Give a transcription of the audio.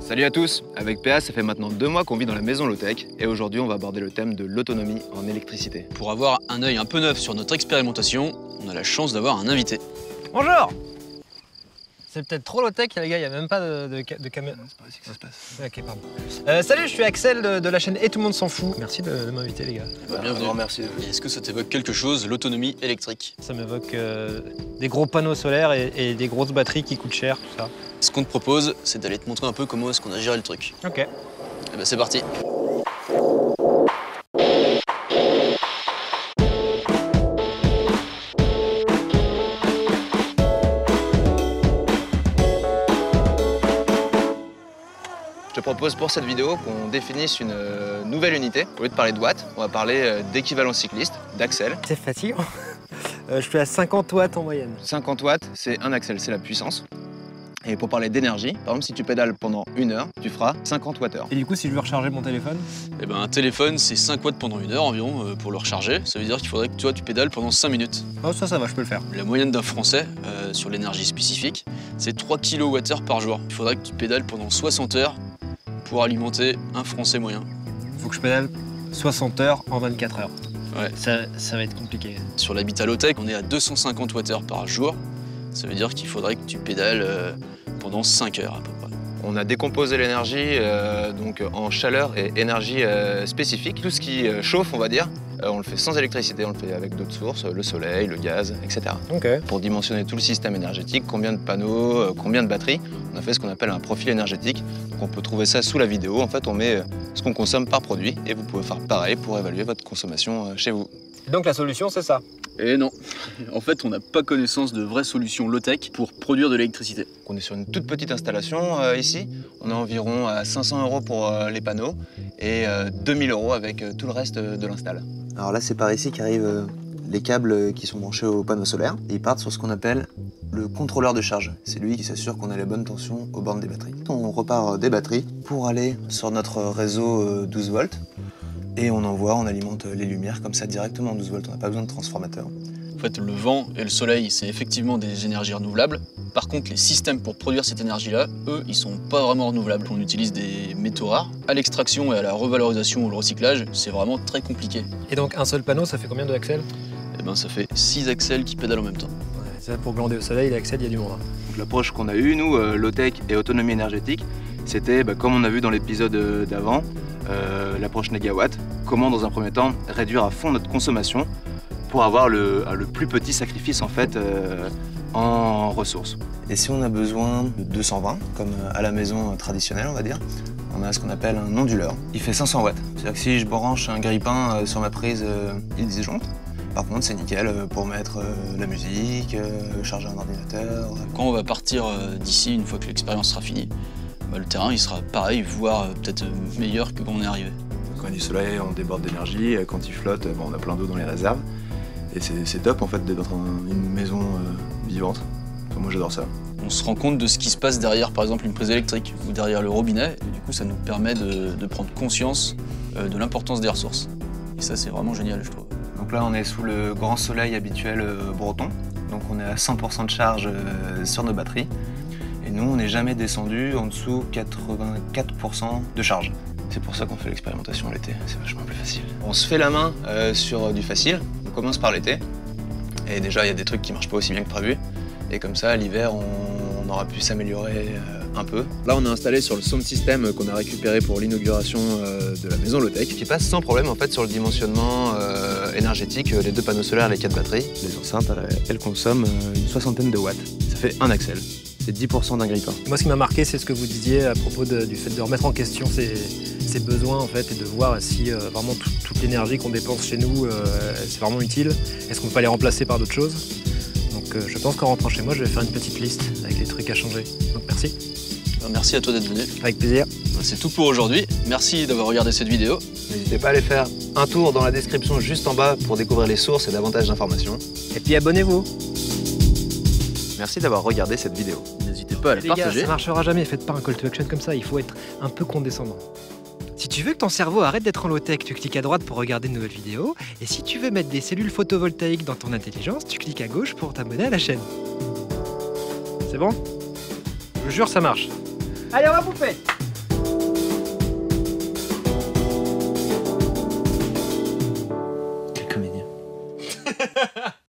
Salut à tous, avec PA, ça fait maintenant 2 mois qu'on vit dans la maison low-tech et aujourd'hui on va aborder le thème de l'autonomie en électricité. Pour avoir un œil un peu neuf sur notre expérimentation, on a la chance d'avoir un invité. Bonjour! C'est peut-être trop low-tech, les gars, il n'y a même pas de caméra. C'est pas ici que ça se passe. Ok, pardon. Salut, je suis Axel de la chaîne Et tout le monde s'en fout. Merci de m'inviter, les gars. Bienvenue. Merci. Et est-ce que ça t'évoque quelque chose, l'autonomie électrique? Ça m'évoque des gros panneaux solaires et des grosses batteries qui coûtent cher, tout ça. Ce qu'on te propose, c'est d'aller te montrer un peu comment est-ce qu'on a géré le truc. Ok. Et ben c'est parti. Je te propose pour cette vidéo qu'on définisse une nouvelle unité. Au lieu de parler de watts, on va parler d'équivalent cycliste, d'axel. C'est fatigant. Je suis à 50 watts en moyenne. 50 watts, c'est un axel, c'est la puissance. Et pour parler d'énergie, par exemple, si tu pédales pendant 1 heure, tu feras 50 Wh. Et du coup, si je veux recharger mon téléphone? Et ben un téléphone, c'est 5 watts pendant 1 heure environ pour le recharger. Ça veut dire qu'il faudrait que toi, tu pédales pendant 5 minutes. Oh, ça va, je peux le faire. La moyenne d'un Français sur l'énergie spécifique, c'est 3 kWh par jour. Il faudrait que tu pédales pendant 60 heures pour alimenter un Français moyen. Il faut que je pédale 60 heures en 24 heures. Ouais. Ça va être compliqué. Sur l'habitat low-tech, on est à 250 Wh par jour. Ça veut dire qu'il faudrait que tu pédales pendant 5 heures à peu près. On a décomposé l'énergie donc en chaleur et énergie spécifique. Tout ce qui chauffe, on va dire, on le fait sans électricité, on le fait avec d'autres sources, le soleil, le gaz, etc. Ok. Pour dimensionner tout le système énergétique, combien de panneaux, combien de batteries, on a fait ce qu'on appelle un profil énergétique. Donc on peut trouver ça sous la vidéo. En fait, on met ce qu'on consomme par produit et vous pouvez faire pareil pour évaluer votre consommation chez vous. Et donc la solution, c'est ça? Et non, en fait on n'a pas connaissance de vraies solutions low-tech pour produire de l'électricité. On est sur une toute petite installation ici. On a environ 500 € pour les panneaux et 2000 € avec tout le reste de l'install. Alors là, c'est par ici qu'arrivent les câbles qui sont branchés aux panneaux solaires. Et ils partent sur ce qu'on appelle le contrôleur de charge. C'est lui qui s'assure qu'on a les bonnes tensions aux bornes des batteries. On repart des batteries pour aller sur notre réseau 12 volts. Et on alimente les lumières comme ça directement en 12 volts. On n'a pas besoin de transformateur. En fait, le vent et le soleil, c'est effectivement des énergies renouvelables. Par contre, les systèmes pour produire cette énergie-là, eux, ils sont pas vraiment renouvelables. On utilise des métaux rares. À l'extraction et à la revalorisation ou le recyclage, c'est vraiment très compliqué. Et donc un seul panneau, ça fait combien d'axels? Et ben, ça fait 6 axels qui pédalent en même temps. Ouais, ça pour glander au soleil, l'axel, il y a du monde. L'approche qu'on a eue, nous, low-tech et autonomie énergétique, c'était, comme on a vu dans l'épisode d'avant, l'approche négawatt. Comment, dans un premier temps, réduire à fond notre consommation pour avoir le plus petit sacrifice en fait en ressources. Et si on a besoin de 220, comme à la maison traditionnelle, on va dire, on a ce qu'on appelle un onduleur. Il fait 500 watts. C'est-à-dire que si je branche un grille-pain sur ma prise, il disjoncte. Par contre, c'est nickel pour mettre la musique, charger un ordinateur. Quand on va partir d'ici, une fois que l'expérience sera finie, le terrain il sera pareil, voire peut-être meilleur que quand on est arrivé. Quand il y a du soleil, on déborde d'énergie. Quand il flotte, on a plein d'eau dans les réserves. Et c'est top en fait d'être dans une maison vivante. Enfin, moi j'adore ça. On se rend compte de ce qui se passe derrière par exemple une prise électrique ou derrière le robinet. Et du coup ça nous permet de prendre conscience de l'importance des ressources. Et ça c'est vraiment génial je trouve. Donc là on est sous le grand soleil habituel breton. Donc on est à 100% de charge sur nos batteries. Et nous on n'est jamais descendu en dessous 84% de charge. C'est pour ça qu'on fait l'expérimentation l'été, c'est vachement plus facile. On se fait la main sur du facile, on commence par l'été. Et déjà, il y a des trucs qui marchent pas aussi bien que prévu. Et comme ça, l'hiver, on aura pu s'améliorer un peu. Là, on est installé sur le sound system qu'on a récupéré pour l'inauguration de la maison low-tech, qui passe sans problème en fait sur le dimensionnement énergétique, les 2 panneaux solaires, les 4 batteries. Les enceintes, elles consomment une 60aine de watts. Ça fait un axel. C'est 10% d'un grille-pain. Moi, ce qui m'a marqué, c'est ce que vous disiez à propos du fait de remettre en question ses besoins en fait, et de voir si vraiment toute l'énergie qu'on dépense chez nous, c'est vraiment utile. Est-ce qu'on peut pas les remplacer par d'autres choses? Donc je pense qu'en rentrant chez moi, je vais faire une petite liste avec les trucs à changer. Donc merci. Merci à toi d'être venu. Avec plaisir. C'est tout pour aujourd'hui. Merci d'avoir regardé cette vidéo. N'hésitez pas à aller faire un tour dans la description juste en bas pour découvrir les sources et davantage d'informations. Et puis abonnez-vous. Merci d'avoir regardé cette vidéo. N'hésitez pas à la Les gars, partager. ça marchera jamais, faites pas un call to action comme ça, il faut être un peu condescendant. Si tu veux que ton cerveau arrête d'être en low-tech, tu cliques à droite pour regarder de nouvelles vidéos. Et si tu veux mettre des cellules photovoltaïques dans ton intelligence, tu cliques à gauche pour t'abonner à la chaîne. C'est bon? Je vous jure, ça marche. Allez, on va bouffer!